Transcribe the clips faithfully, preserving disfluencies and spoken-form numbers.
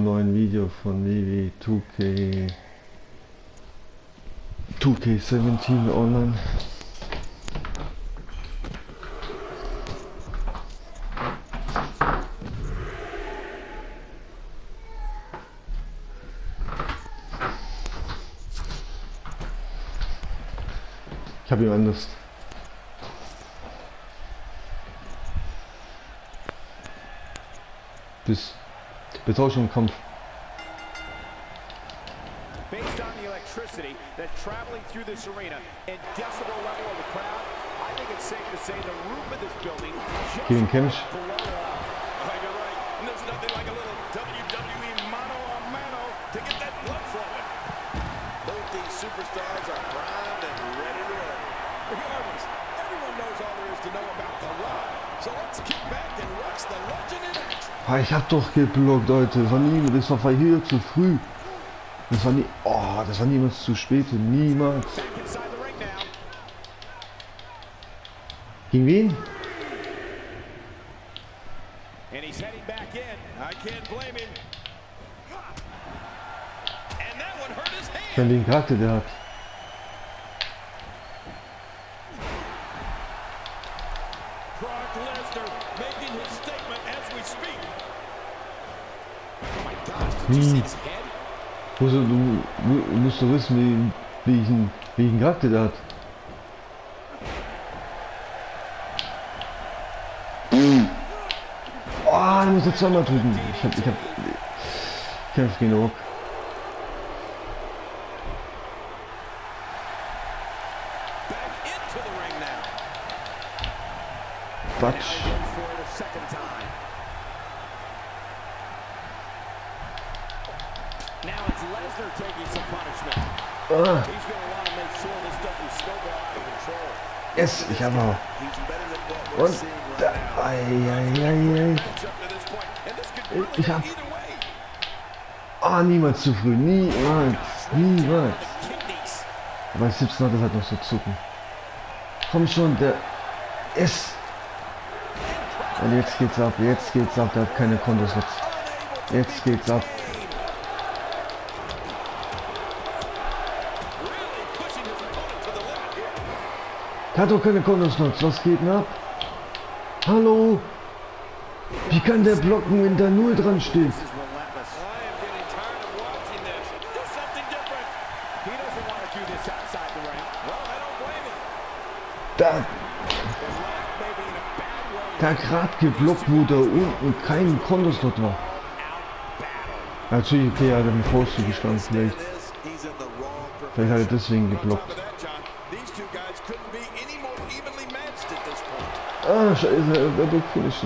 zum neuen Video von W W zwei K zwei K siebzehn online. Ich habe ihn anders. Bis Betauschung im Kampf. Based on the electricity that's traveling through this arena and decibel level of the crowd, I think it's safe to say the roof of this building just Gegen Kemsch. below the line. Oh, you're right. And there's nothing like a little W W E mano a mano to get that blood flowing. Both these superstars are primed and ready to roll. Regardless, everyone knows all there is to know about The Rock. So let's kick back and watch the legend in action. Ah, ich hab doch geblockt, Leute. Das war nie, das war hier zu früh. Das war nie, oh, das war niemals zu spät. Niemals. Gegen wen? Ich meine, den Charakter, der hat. Hm. Musst du, du musst du wissen, wie, wie ich einen, wie ich einen Charakter der hat. Oh, du musst jetzt zweimal drücken. Ich hab, ich hab, ich kämpf genug. Quatsch. Ah. Yes, ich habe auch. Und ai, ai, ai, ai. Ich hab. Ah, oh, niemals zu früh. Niemals. Niemals. Aber siebzehn hat das halt noch so zucken. Komm schon, der ist. Und jetzt geht's ab. Jetzt geht's ab. Der hat keine Kontos jetzt. Jetzt geht's ab. Der hat doch keine Kontersnutz. Was geht denn ab? Hallo? Wie kann der blocken, wenn da null dran steht? Da. Der hat gerade geblockt, wo da unten kein Kontersnutz war. Natürlich, okay, er hat im Faust gestanden, vielleicht. Vielleicht hat er deswegen geblockt. Ah, scheiße, der Backfinishen.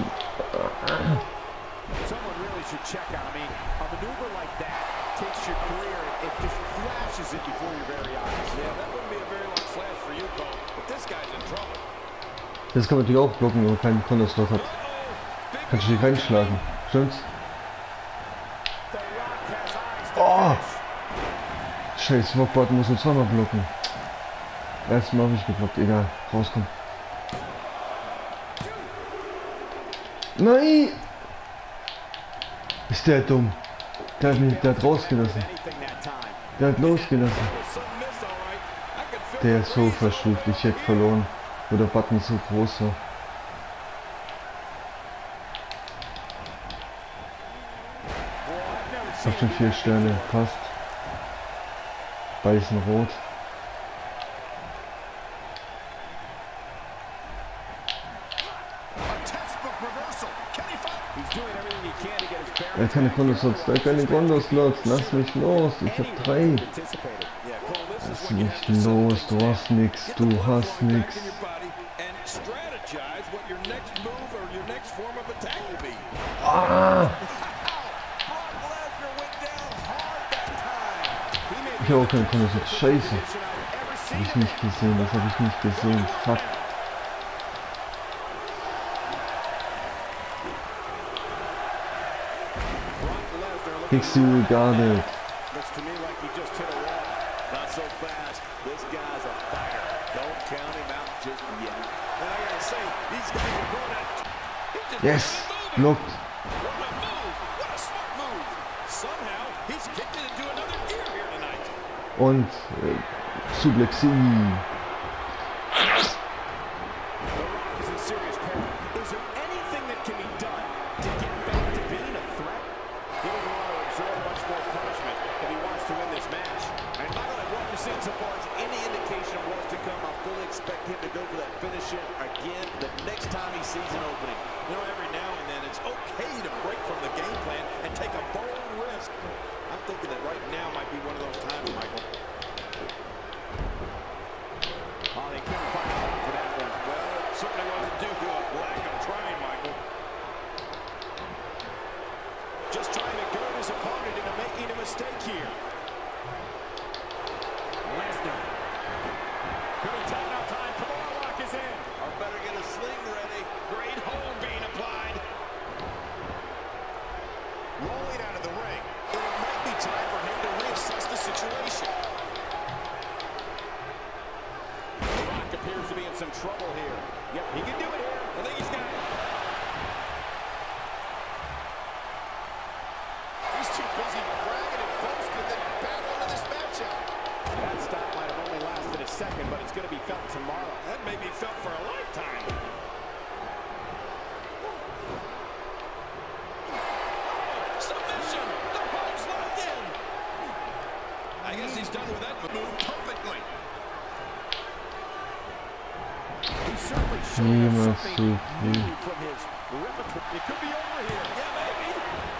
Das kann man natürlich auch blocken, wenn man keinen Konterslot hat. Kannst du dich reinschlagen, stimmt's? Oh! Scheiße, Rockbot muss nur zweimal blocken. Erstmal habe ich geblockt, egal, rauskommen. Nein! Ist der dumm? Der hat mich, der hat rausgelassen. Der hat losgelassen. Der ist so verschwuft, ich hätte verloren, wo der Button so groß war. Ich hab schon vier Sterne, passt. Beißen rot. Er hat keine Konterslots, er hat keine Konterslots, lass mich los, ich hab drei. Lass mich los, du hast nix, du hast nix. Ah! Ich habe auch keine Konterslots, scheiße. Das habe ich nicht gesehen, das habe ich nicht gesehen, fuck. Kicks you regarded. Looks to me like he just hit a wall. Not so fast. This guy's a fighter. Don't count him out just yet. And I gotta say, these guys are going at. Yes, blocked. What a move! What a smart move! Und äh, Suplexi. Again, the next time he sees an opening. You know, every now and then it's okay to break from the game plan and take a bold risk. I'm thinking that right now might be one of those times, Michael. Oh, they couldn't find a for that one. Well, it certainly wasn't due to a lack of trying, Michael. Just trying to goad his opponent into making a mistake here. Lesnar. Could he take enough time? Kimura lock is in. Or better get a sling ready. Great hold being applied. Rolling out of the ring. It might be time for him to reassess the situation. The Rock appears to be in some trouble here. Yep, he can do it here. I think he's got it. He's too busy bragging and boasting than battling in this matchup. That stop might have only lasted a second, but it's going to be felt tomorrow. That may be felt for a lifetime. Oh, submission! The hope's locked in! I guess he's done with that move perfectly. He's certainly showing us something new from his repertoire. It could be over here. Yeah, maybe.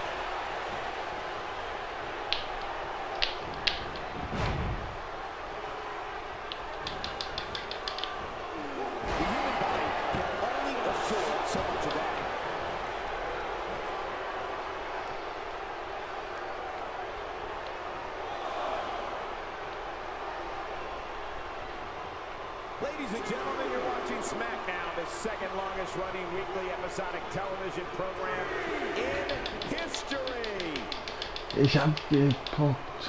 Ladies and gentlemen, you're watching SmackDown, the second longest running weekly episodic television program in history. Ich hab geguckt.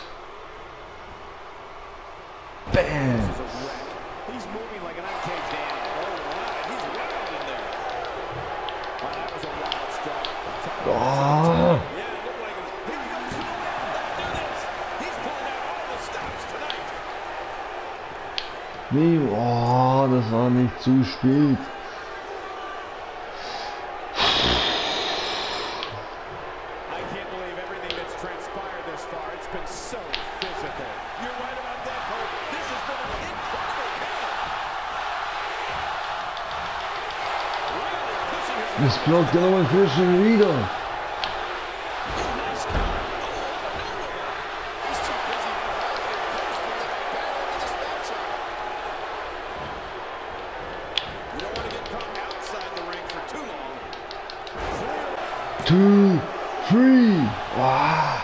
Bam! He's moving like an uncaged animal. Oh, wow. He's wild in there. Wow, that was a wild strike. Oh. Yeah, it looked like it was. Here he goes. Let's do this. He's pulling out all the stops tonight. Nee, oh, das war nicht zu spät. I can't believe everything that's transpired this far. It's been so physical. You're right about that, Cole. This has been an incredible count. Really pushing his... Das blockt ja nochmal für schon wieder. Two, three. Wow.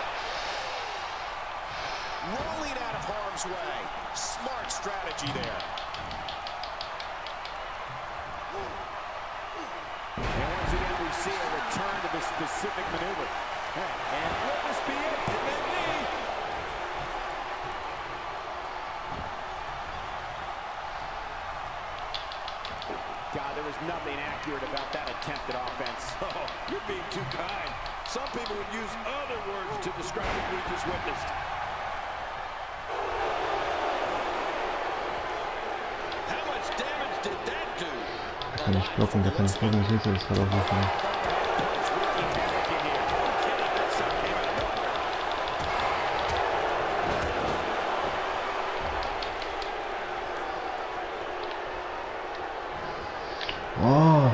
Rolling out of harm's way. Smart strategy there. And once again, we see a return to the specific maneuver. And will this be it? It may be. God, there was nothing accurate about that attempted offense. Oh, you're being too kind. Some people would use other words to describe what we just witnessed. How much damage did that do? Da kann ich blocken, da kann ich blocken, ich sehe das gerade auch nicht mehr. Oh.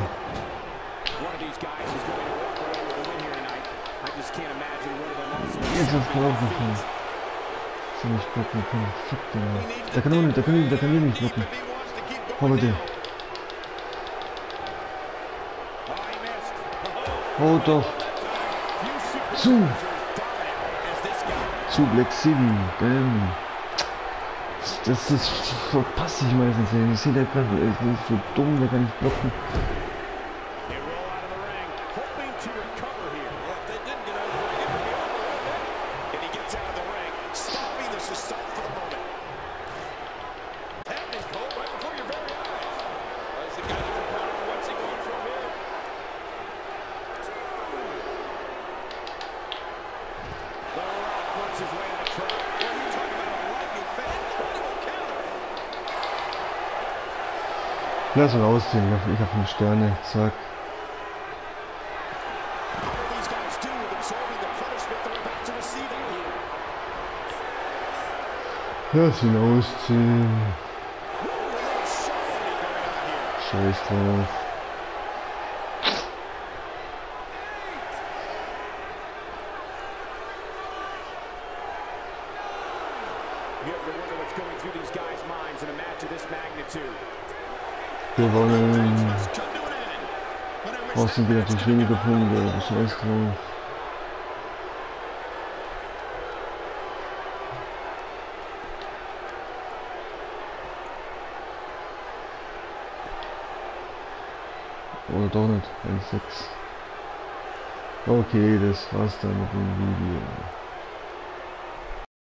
Jetzt ist er aufgefallen. Ich kann nicht blocken, okay. Fuck, der. Der kann auch nicht, der kann nicht, der kann hier nicht blocken. Hau mit dir. Oh doch. Zu. Zu Black City. Bam. Das ist, verpasse ich meistens. Ich sehe der gerade, er ist so dumm, der kann nicht blocken. The Lass ihn ausziehen, ich habe fünf Sterne, zack. Lass ihn ausziehen. Scheiß drauf. Gewonnen. Außen geht natürlich weniger Punkte, aber scheiß drauf. Oder doch nicht, eins sechs. Okay, das war's dann mit dem Video.